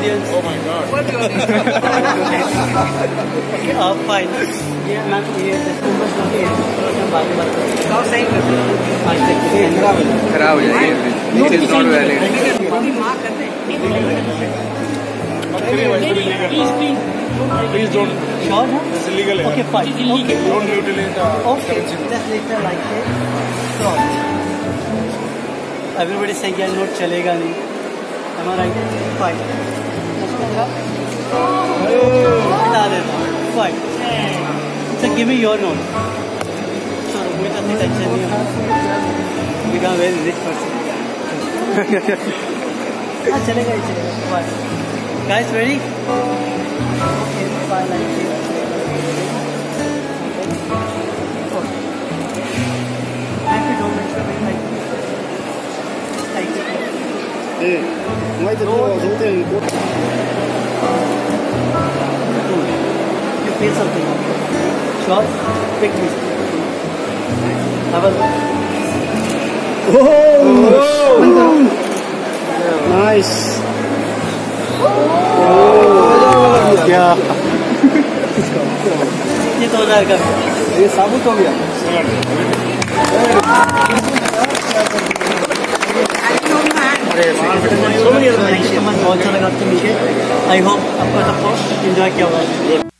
audience. Oh my God. Fine. Yeah, ma'am. ये too much not here. हम बाद में बात करेंगे. और सही कर दो. आज तक खराब हो जाएगी. It is not valid. माँ करते हैं. Please don't. Sure, huh? It's illegal. Okay, fine. Okay. Don't mutilate Okay. currency. Just later like this. So, everybody saying yeah, note chalega nahi. Am I right? Fine. Fine. So give me your note. So मुझे तो tension नहीं है. Because very rich person. हाँ चलेगा. Fine. Guys ready? Okay, fine. Like this. Happy don't mention like this. 네, 화이트 동생 You feel something. Sure? Pick me. Have a look. Oh! Nice. क्या? ये 2000 का. ये साबुत हो गया. बहुत अच्छा लगा आपसे मिलके. आई होप आपको सबको एंजॉय किया होगा.